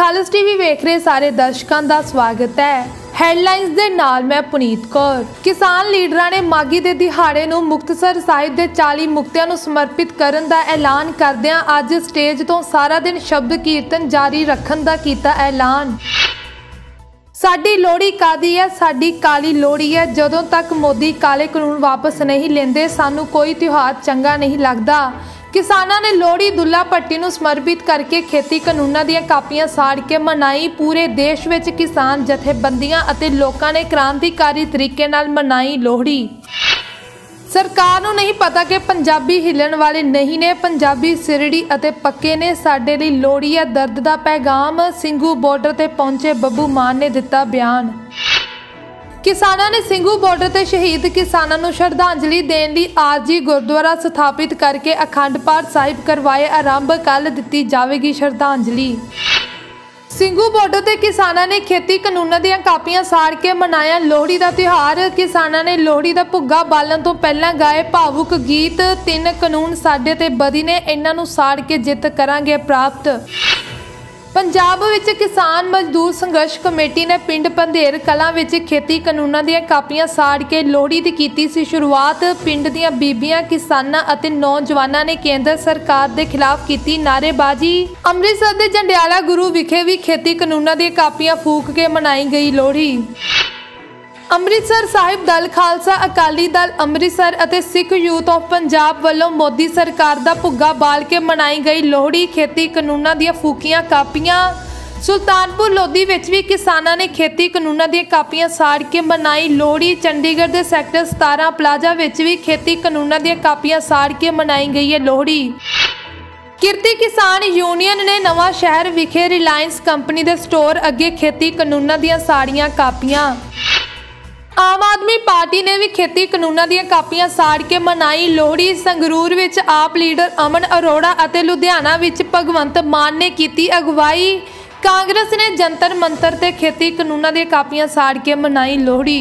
ਖਾਲਸ TV ਵੇਖ ਰਹੇ ਸਾਰੇ ਦਰਸ਼ਕਾਂ ਦਾ ਸਵਾਗਤ ਹੈ। ਹੈਡਲਾਈਨਸ ਦੇ ਨਾਲ मैं पुनीत कौर। किसान लीडरां ने माघी दे दिहाड़े नूं मुक्तसर साहिब दे 40 मुक्तियां नूं समर्पित करन दा ऐलान करदिआं अज स्टेज तो सारा दिन शब्द कीर्तन जारी रखण दा कीता ऐलान। साडी लोहड़ी कादी है, साडी काली लोहड़ी है। जदों तक मोदी काले कानून वापस नहीं लेंदे सानू कोई त्योहार चंगा नहीं लगदा। किसानां ने लोहड़ी दुल्ला भट्टी नूं समर्पित करके खेती कानूनां दीआं कापियां साड़ के मनाई। पूरे देश विच किसान जथेबंदियां अते लोकां ने क्रांतिकारी तरीके नाल मनाई लोहड़ी। सरकार नूं नहीं पता कि पंजाबी हिलण वाले नहीं ने, पंजाबी सिरड़ी अते पक्के ने। साडे लई लोहड़ी है दर्द दा पैगाम। ਸਿੰਘੂ बॉर्डर ते पहुंचे बब्बू मान ने दिता बयान। किसानां ने ਸਿੰਘੂ बॉर्डर ते शहीद किसानां नूं श्रद्धांजलि देण लई आरजी गुरुद्वारा स्थापित करके अखंड पाठ साहिब करवाए आरंभ। कल दित्ती जावेगी श्रद्धांजलि। ਸਿੰਘੂ बॉर्डर ते किसानां ने खेती कानूनां दीआं कापियां साड़ के मनाया लोहड़ी दा त्योहार। किसानां ने लोहड़ी दा भुग्गा बालन तो पहलां गाए भावुक गीत। 3 कानून साडे ते बदी ने, इन्हां नूं साड़ के जिੱਤ करांगे प्राप्त। पंजाब विच किसान मजदूर संघर्ष कमेटी ने पिंड पंधेर कलां विच खेती कानूनां दीआं कापियां साड़ के लोहड़ी दी कीती सी शुरुआत। पिंड दीआं बीबियां किसानां अते नौजवानां ने केंद्र सरकार दे खिलाफ कीती नारेबाजी। अमृतसर दे जंडियाला गुरु विखे भी खेती कानूनां दीआं कापियां फूक के मनाई गई लोहड़ी। अमृतसर साहिब दल खालसा अकाली दल अमृतसर अते सिख यूथ ऑफ पंजाब वालों मोदी सरकार दा भुग्गा बाल के मनाई गई लोहड़ी। खेती कानूनां दीआं फूकियां कापियां। सुल्तानपुर लोधी विच भी किसानां ने खेती कानूनां दीआं कापियां साड़ के मनाई लोहड़ी। चंडीगढ़ दे सैक्टर 17 प्लाजा विच भी खेती कानूनां दीआं कापियां साड़ के मनाई गई है लोहड़ी। किरती किसान यूनियन ने नवां शहर विखे रिलायंस कंपनी दे स्टोर अगे खेती कानूनां दीआं साड़ियां कापियां। आम आदमी पार्टी ने भी खेती कानूनां दीआं कापियां साड़ के मनाई लोहड़ी। संगरूर विच आप लीडर अमन अरोड़ा अते लुधियाना विच भगवंत मान ने कीती अगवाई। कांग्रेस ने जंतर मंतर ते खेती कानूनां दीआं कापियां साड़ के मनाई लोहड़ी।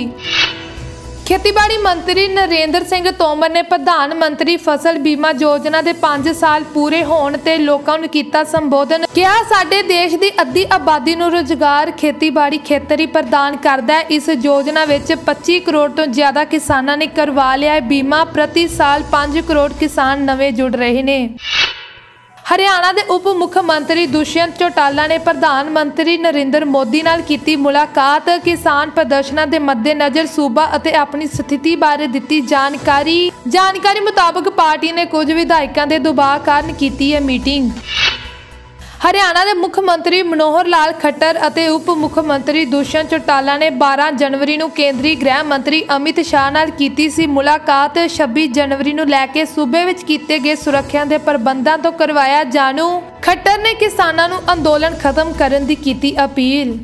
खेतीबाड़ी मंत्री नरेंद्र सिंह तोमर ने प्रधानमंत्री फसल बीमा योजना के 5 साल पूरे होने ते लोकां नूं कीता संबोधन। कहा साडे देश की अद्धी आबादी नूं रोजगार खेतीबाड़ी खेतर ही प्रदान करदा है। इस योजना विच 25 करोड़ तो ज़्यादा किसानां ने करवा लिया है बीमा। प्रति साल 5 करोड़ किसान नवे जुड़ रहे ने। हरियाणा के उप मुख्यमंत्री दुष्यंत चौटाला ने प्रधानमंत्री नरेंद्र मोदी नाल कीती मुलाकात। किसान प्रदर्शनां दे मद्देनज़र सूबा अते अपनी स्थिति बारे दित्ती जानकारी मुताबक पार्टी ने कुछ विधायकों के दबाव कारण कीती है मीटिंग। हरियाणा के मुख्यमंत्री मनोहर लाल खट्टर अते उप मुख्यमंत्री दुष्यंत चौटाला ने 12 जनवरी नूं केंद्रीय गृह मंत्री अमित शाह नाल कीती सी मुलाकात। 26 जनवरी नूं लैके सूबे विच कीते गए सुरक्षा के प्रबंधों तो करवाया जानू। खट्टर ने किसानां नूं अंदोलन खत्म करन दी कीती अपील।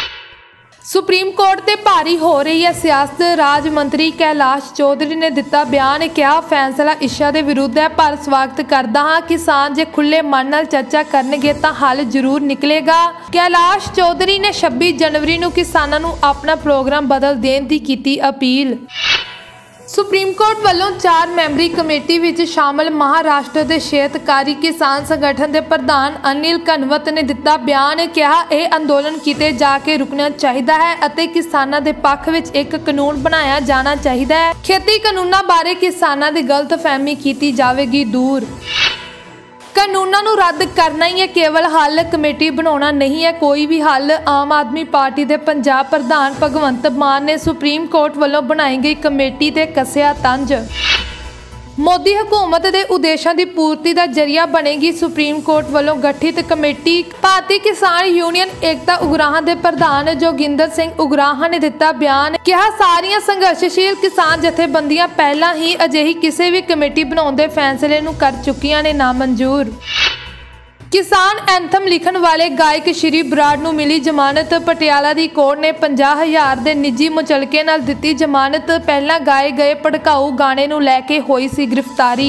सुप्रीम कोर्ट ते भारी हो रही है सियासत। राज मंत्री कैलाश चौधरी ने दिता बयान। क्या फैसला इच्छा के विरुद्ध है पर स्वागत करदा हाँ। किसान जे खुले मन नाल चर्चा करनगे तां हल जरूर निकलेगा। कैलाश चौधरी ने 26 जनवरी नूं किसानां नूं अपना प्रोग्राम बदल देण दी कीती अपील। सुप्रीम कोर्ट वालों 4 मैंबरी कमेटी विच शामिल महाराष्ट्र के शेतकारी किसान संगठन के प्रधान अनिल घनवत ने दिता बयान। कहा यह अंदोलन किते जाके रुकना चाहिए है अते किसानां दे पक्ष विच एक कानून बनाया जाना चाहिए है। खेती कानूनां बारे किसानां दी गलतफहमी कीती जावेगी दूर। कानूनां नूं रद्द करना ही है केवल हल, कमेटी बनाना नहीं है कोई भी हल। आम आदमी पार्टी के पंजाब प्रधान भगवंत मान ने सुप्रीम कोर्ट वालों बनाई गई कमेटी ते कसिया तंज। मोदी हुकूमत के उद्देश्यों की पूर्ति का जरिया बनेगी सुप्रीम कोर्ट वालों गठित कमेटी। भारतीय किसान यूनियन एकता उगराहां के प्रधान जोगिंदर सिंह उगराहां ने दिता बयान। कहा सारियां संघर्षशील किसान जथेबंदियां पहला ही अजिही किसी भी कमेटी बनाउण दे फैसले नूं कर चुकियां ने नामंजूर। किसान एंथम लिखण वाले गायक श्री बराड़ नूं मिली जमानत। पटियाला की कोर्ट ने 50,000 के निजी मुचलके नाल दित्ती जमानत। पहला गाए गए भड़काऊ गाने नूं लैके होई सी गिरफ्तारी।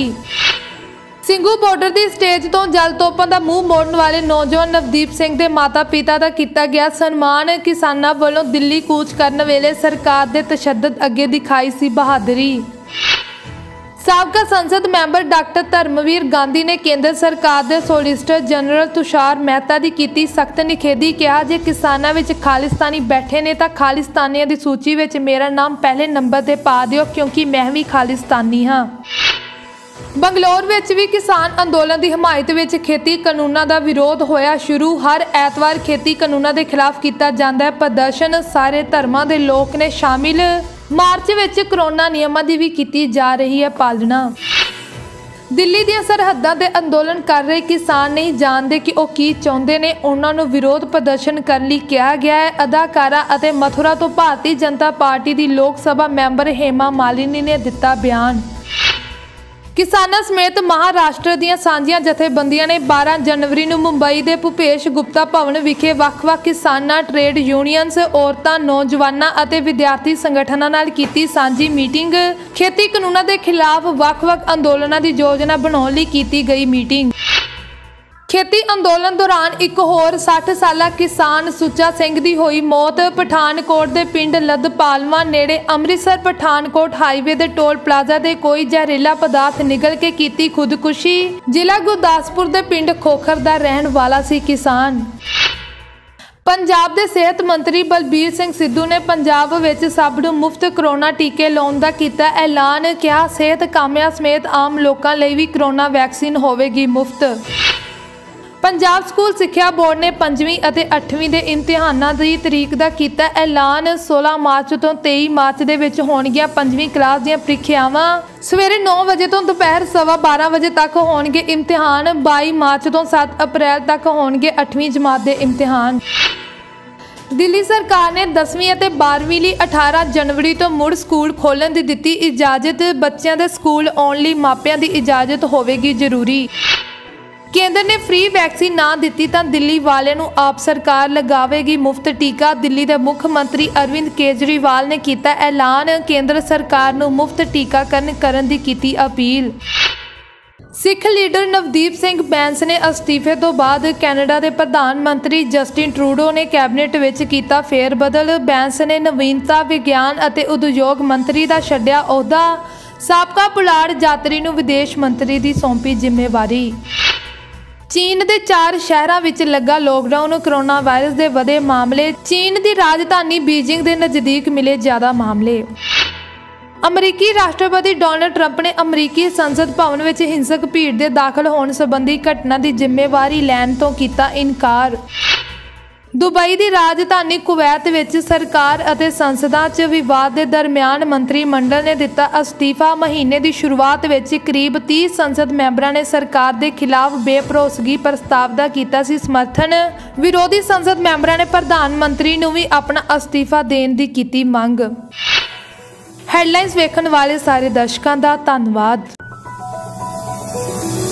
ਸਿੰਘੂ बॉर्डर की स्टेज तो जल तोपां दा मूँह मोड़न वाले नौजवान नवदीप सिंह के माता पिता का किया गया सन्मान। किसानां वालों दिल्ली कूच करन वेले सरकार के तशद्दद अगे दिखाई सी बहादरी। ਸਾਬਕਾ ਸੰਸਦ ਮੈਂਬਰ ਡਾਕਟਰ ਧਰਮਵੀਰ ਗਾਂਧੀ ਨੇ ਕੇਂਦਰ ਸਰਕਾਰ ਦੇ ਸੋਲਿਸਿਟਰ ਜਨਰਲ ਤੁਸ਼ਾਰ ਮਹਿਤਾ ਦੀ ਕੀਤੀ ਸਖਤ ਨਿਖੇਧੀ। ਕਿਹਾ, ਜੇ ਕਿਸਾਨਾਂ ਵਿੱਚ ਖਾਲਿਸਤਾਨੀ ਬੈਠੇ ਨੇ ਤਾਂ ਖਾਲਿਸਤਾਨੀਆਂ ਦੀ ਸੂਚੀ ਵਿੱਚ ਮੇਰਾ ਨਾਮ ਪਹਿਲੇ ਨੰਬਰ ਤੇ ਪਾ ਦਿਓ, ਕਿਉਂਕਿ ਮੈਂ ਵੀ ਖਾਲਿਸਤਾਨੀ ਹਾਂ। ਬੰਗਲੌਰ ਵਿੱਚ ਵੀ ਕਿਸਾਨ ਅੰਦੋਲਨ ਦੀ ਹਮਾਇਤ ਵਿੱਚ ਖੇਤੀ ਕਾਨੂੰਨਾਂ ਦਾ ਵਿਰੋਧ ਹੋਇਆ ਸ਼ੁਰੂ। ਹਰ ਐਤਵਾਰ ਖੇਤੀ ਕਾਨੂੰਨਾਂ ਦੇ ਖਿਲਾਫ ਕੀਤਾ ਜਾਂਦਾ ਹੈ ਪ੍ਰਦਰਸ਼ਨ। ਸਾਰੇ ਧਰਮਾਂ ਦੇ ਲੋਕ ਨੇ ਸ਼ਾਮਿਲ। ਮਾਰਚ ਵਿੱਚ ਕਰੋਨਾ ਨਿਯਮਾਂ ਦੀ ਵੀ ਕੀਤੀ ਜਾ ਰਹੀ ਹੈ ਪਾਲਣਾ। ਦਿੱਲੀ ਦੀਆਂ ਸਰਹੱਦਾਂ ਤੇ ਅੰਦੋਲਨ ਕਰ ਰਹੇ ਕਿਸਾਨ ਨਹੀਂ ਜਾਣਦੇ ਕਿ ਉਹ ਕੀ ਚਾਹੁੰਦੇ ਨੇ। ਉਹਨਾਂ ਨੂੰ ਵਿਰੋਧ ਪ੍ਰਦਰਸ਼ਨ ਕਰਨ ਲਈ ਕਿਹਾ ਗਿਆ ਹੈ। ਅਦਾਕਾਰਾ ਅਤੇ ਮਥੁਰਾ ਤੋਂ ਭਾਰਤੀ ਜਨਤਾ ਪਾਰਟੀ ਦੀ ਲੋਕ ਸਭਾ ਮੈਂਬਰ ਹੇਮਾ ਮਾਲਿਨੀ ਨੇ ਦਿੱਤਾ ਬਿਆਨ। ਕਿਸਾਨਾਂ ਸਮੇਤ ਮਹਾਰਾਸ਼ਟਰ ਦੀਆਂ ਸਾਂਝੀਆਂ ਜਥੇਬੰਦੀਆਂ ਨੇ 12 ਜਨਵਰੀ ਨੂੰ ਮੁੰਬਈ ਦੇ ਭੁਪੇਸ਼ ਗੁਪਤਾ ਭਵਨ ਵਿਖੇ ਵੱਖ-ਵੱਖ ਕਿਸਾਨਾਂ, ਟ੍ਰੇਡ ਯੂਨੀਅਨਸ, ਔਰਤਾਂ, ਨੌਜਵਾਨਾਂ ਅਤੇ ਵਿਦਿਆਰਥੀ ਸੰਗਠਨਾਂ ਨਾਲ ਕੀਤੀ ਸਾਂਝੀ ਮੀਟਿੰਗ। ਖੇਤੀ ਕਾਨੂੰਨਾਂ ਦੇ ਖਿਲਾਫ ਵੱਖ-ਵੱਖ ਅੰਦੋਲਨਾਂ ਦੀ ਯੋਜਨਾ ਬਣਾਉਣ ਲਈ ਕੀਤੀ ਗਈ ਮੀਟਿੰਗ। ਖੇਤੀ ਅੰਦੋਲਨ ਦੌਰਾਨ ਇੱਕ ਹੋਰ 60 ਸਾਲਾ ਕਿਸਾਨ ਸੁੱਚਾ ਸਿੰਘ ਦੀ ਹੋਈ ਮੌਤ। ਪਠਾਨਕੋਟ ਦੇ ਪਿੰਡ ਲਦਪਾਲਵਾਂ ਨੇੜੇ ਅੰਮ੍ਰਿਤਸਰ ਪਠਾਨਕੋਟ ਹਾਈਵੇ ਦੇ ਟੋਲ ਪਲਾਜ਼ਾ ਦੇ ਕੋਈ ਜ਼ਹਿਰੀਲਾ ਪਦਾਰਥ ਨਿਗਲ ਕੇ ਕੀਤੀ ਖੁਦਕੁਸ਼ੀ। ਜ਼ਿਲ੍ਹਾ ਗੁਰਦਾਸਪੁਰ ਦੇ ਪਿੰਡ ਖੋਖਰ ਦਾ ਰਹਿਣ ਵਾਲਾ ਸੀ ਕਿਸਾਨ। ਪੰਜਾਬ ਦੇ ਸਿਹਤ ਮੰਤਰੀ ਬਲਬੀਰ ਸਿੰਘ ਸਿੱਧੂ ਨੇ ਪੰਜਾਬ ਵਿੱਚ ਸਭ ਨੂੰ ਮੁਫਤ ਕਰੋਨਾ ਟੀਕੇ ਲਾਉਣ ਦਾ ਕੀਤਾ ਐਲਾਨ। ਕਿਹਾ, ਸਿਹਤ ਕਾਮਿਆਂ ਸਮੇਤ ਆਮ ਲੋਕਾਂ ਲਈ ਵੀ ਕਰੋਨਾ ਵੈਕਸੀਨ ਹੋਵੇਗੀ ਮੁਫਤ। ਪੰਜਾਬ ਸਕੂਲ ਸਿੱਖਿਆ ਬੋਰਡ ਨੇ 5ਵੀਂ ਅਤੇ 8ਵੀਂ ਦੇ ਇਮਤਿਹਾਨਾਂ ਦੀ ਤਰੀਕ ਦਾ ਕੀਤਾ ਐਲਾਨ। 16 ਮਾਰਚ ਤੋਂ 23 ਮਾਰਚ ਦੇ ਵਿੱਚ ਹੋਣਗੀਆਂ 5ਵੀਂ ਕਲਾਸ ਦੀਆਂ ਪ੍ਰੀਖਿਆਵਾਂ। ਸਵੇਰੇ 9 ਵਜੇ ਤੋਂ ਦੁਪਹਿਰ 12:15 ਵਜੇ ਤੱਕ ਹੋਣਗੇ ਇਮਤਿਹਾਨ। 22 ਮਾਰਚ ਤੋਂ 7 ਅਪ੍ਰੈਲ ਤੱਕ ਹੋਣਗੇ 8ਵੀਂ ਜਮਾਤ ਦੇ ਇਮਤਿਹਾਨ। ਦਿੱਲੀ ਸਰਕਾਰ ਨੇ 10ਵੀਂ ਅਤੇ 12ਵੀਂ ਲਈ 18 ਜਨਵਰੀ ਤੋਂ ਮੁੜ ਸਕੂਲ ਖੋਲ੍ਹਣ ਦੀ ਦਿੱਤੀ ਇਜਾਜ਼ਤ। ਬੱਚਿਆਂ ਦੇ ਸਕੂਲ ਆਉਣ ਲਈ ਮਾਪਿਆਂ ਦੀ ਇਜਾਜ਼ਤ ਹੋਵੇਗੀ ਜ਼ਰੂਰੀ। ਕੇਂਦਰ ਨੇ ਫ੍ਰੀ ਵੈਕਸੀਨ ਨਾ ਦਿੱਤੀ ਤਾਂ ਦਿੱਲੀ ਵਾਲਿਆਂ ਨੂੰ ਆਪ ਸਰਕਾਰ ਲਗਾਵੇਗੀ ਮੁਫਤ ਟੀਕਾ। ਦਿੱਲੀ ਦੇ ਮੁੱਖ ਮੰਤਰੀ ਅਰਵਿੰਦ ਕੇਜਰੀਵਾਲ ਨੇ ਕੀਤਾ ਐਲਾਨ। ਕੇਂਦਰ ਸਰਕਾਰ ਨੂੰ ਮੁਫਤ ਟੀਕਾਕਰਨ ਕਰਨ ਦੀ ਕੀਤੀ ਅਪੀਲ। ਸਿੱਖ ਲੀਡਰ ਨਵਦੀਪ ਸਿੰਘ ਬੈਂਸ ਨੇ ਅਸਤੀਫੇ ਤੋਂ ਬਾਅਦ ਕੈਨੇਡਾ ਦੇ ਪ੍ਰਧਾਨ ਮੰਤਰੀ ਜਸਟਿਨ ਟਰੂਡੋ ਨੇ ਕੈਬਨਿਟ ਵਿੱਚ ਕੀਤਾ ਫੇਰ-ਬਦਲ। ਬੈਂਸ ਨੇ ਨਵੀਨਤਾ, ਵਿਗਿਆਨ ਅਤੇ ਉਦਯੋਗ ਮੰਤਰੀ ਦਾ ਛੱਡਿਆ ਅਹੁਦਾ। ਸਾਬਕਾ ਪੁਲਾੜ ਯਾਤਰੀ ਨੂੰ ਵਿਦੇਸ਼ ਮੰਤਰੀ ਦੀ ਸੌਂਪੀ ਜ਼ਿੰਮੇਵਾਰੀ। ਚੀਨ ਦੇ 4 ਸ਼ਹਿਰਾਂ ਵਿੱਚ ਲੱਗਾ ਲੋਕਡਾਊਨ। ਕਰੋਨਾ ਵਾਇਰਸ ਦੇ ਵਧੇ ਮਾਮਲੇ। ਚੀਨ ਦੀ ਰਾਜਧਾਨੀ ਬੀਜਿੰਗ ਦੇ ਨਜ਼ਦੀਕ ਮਿਲੇ ਜ਼ਿਆਦਾ ਮਾਮਲੇ। ਅਮਰੀਕੀ ਰਾਸ਼ਟਰਪਤੀ ਡੋਨਾਲਡ ਟਰੰਪ ਨੇ ਅਮਰੀਕੀ ਸੰਸਦ ਭਵਨ ਵਿੱਚ ਹਿੰਸਕ ਭੀੜ ਦੇ ਦਾਖਲ ਹੋਣ ਸੰਬੰਧੀ ਘਟਨਾ ਦੀ ਜ਼ਿੰਮੇਵਾਰੀ ਲੈਣ ਤੋਂ ਕੀਤਾ ਇਨਕਾਰ। ਦੁਬਈ ਦੀ ਰਾਜਧਾਨੀ ਕੁਵੈਤ ਵਿੱਚ ਸਰਕਾਰ ਅਤੇ ਸੰਸਦਾਂ 'ਚ ਵਿਵਾਦ ਦੇ ਦਰਮਿਆਨ ਮੰਤਰੀ ਮੰਡਲ ਨੇ ਦਿੱਤਾ ਅਸਤੀਫਾ। ਮਹੀਨੇ ਦੀ ਸ਼ੁਰੂਆਤ ਵਿੱਚ ਕਰੀਬ 30 ਸੰਸਦ ਮੈਂਬਰਾਂ ਨੇ ਸਰਕਾਰ ਦੇ ਖਿਲਾਫ ਬੇਭਰੋਸਗੀ ਪ੍ਰਸਤਾਵ ਦਾ ਕੀਤਾ ਸੀ ਸਮਰਥਨ। ਵਿਰੋਧੀ ਸੰਸਦ ਮੈਂਬਰਾਂ ਨੇ ਪ੍ਰਧਾਨ ਮੰਤਰੀ ਨੂੰ ਵੀ ਆਪਣਾ ਅਸਤੀਫਾ ਦੇਣ ਦੀ ਕੀਤੀ ਮੰਗ। ਹੈਡਲਾਈਨਸ ਵੇਖਣ ਵਾਲੇ ਸਾਰੇ ਦਰਸ਼ਕਾਂ ਦਾ ਧੰਨਵਾਦ।